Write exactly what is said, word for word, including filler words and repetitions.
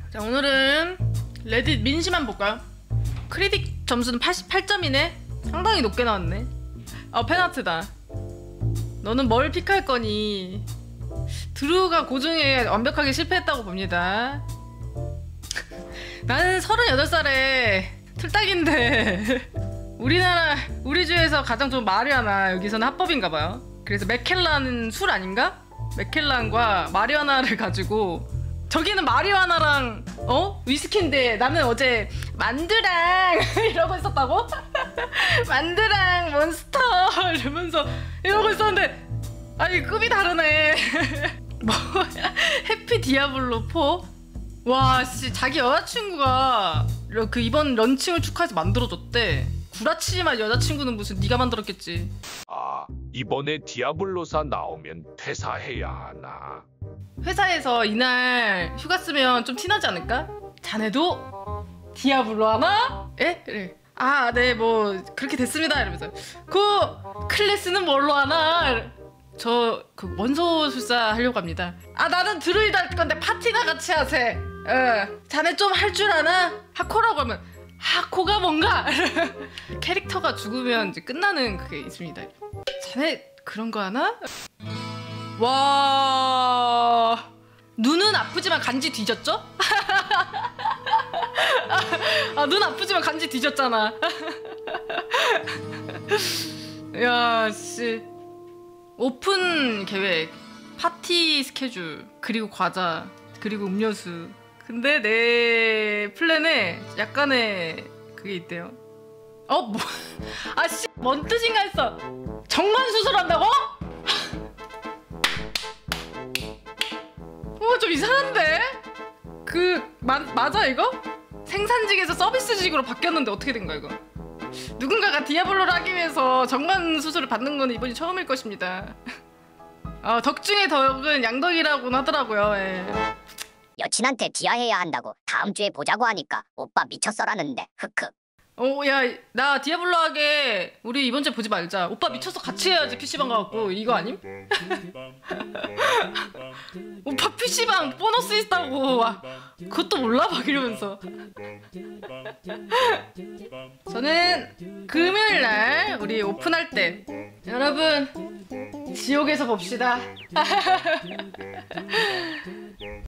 자, 오늘은 레딧 민심한 볼까요? 크리틱 점수는 팔십팔 점이네? 상당히 높게 나왔네. 아, 팬아트다. 너는 뭘 픽할 거니? 드루가 고증에 완벽하게 실패했다고 봅니다. 나는 서른여덟 살에 틀딱인데 우리나라, 우리 주에서 가장 좋은 마리아나 여기서는 합법인가봐요. 그래서 맥켈란은 술 아닌가? 맥켈란과 마리아나를 가지고, 저기는 마리아나랑 어? 위스키인데 나는 어제 만두랑 이러고 있었다고? 만두랑 몬스터 이러면서 이러고 있었는데, 아니 급이 다르네. 뭐야? 해피 디아블로 사? 와, 씨, 자기 여자친구가 그 이번 런칭을 축하해서 만들어줬대. 구라치지만 여자친구는 무슨 네가 만들었겠지. 아, 이번에 디아블로사 나오면 퇴사해야 하나? 회사에서 이날 휴가 쓰면 좀 티나지 않을까? 자네도 디아블로 하나? 에? 그래. 아, 네, 뭐 그렇게 됐습니다. 이러면서 그 클래스는 뭘로 하나? 저 그 원소술사 하려고 합니다. 아, 나는 드루이드 할 건데 파티나 같이 하세. 어, 자네 좀 할 줄 아나? 하코라고 하면 하코가 뭔가? 캐릭터가 죽으면 이제 끝나는 그게 있습니다. 자네 그런 거 하나? 와, 눈은 아프지만 간지 뒤졌죠? 아, 눈 아프지만 간지 뒤졌잖아. 야, 씨. 오픈 계획, 파티 스케줄, 그리고 과자, 그리고 음료수. 근데 내 플랜에 약간의 그게 있대요. 어? 뭐? 아, 씨, 뭔 뜻인가 했어. 정관 수술한다고? 어, 좀 이상한데? 그, 마, 맞아 이거? 생산직에서 서비스직으로 바뀌었는데 어떻게 된 거야 이거? 누군가가 디아블로를 하기 위해서 정관 수술을 받는 건 이번이 처음일 것입니다. 어, 덕 중에 덕은 양덕이라고는 하더라고요. 예. 여친한테 디아해야 한다고 다음 주에 보자고 하니까 오빠 미쳤어라는데 흑흑. 어, 야, 나 디아블로 하게 우리 이번 주에 보지 말자. 오빠 미쳐서 같이 해야지. 피시방 가갖고. 이거 아님? 오빠 피시방 보너스 있다고. 와, 그것도 몰라? 막 이러면서. 저는 금요일날 우리 오픈할 때 여러분 지옥에서 봅시다.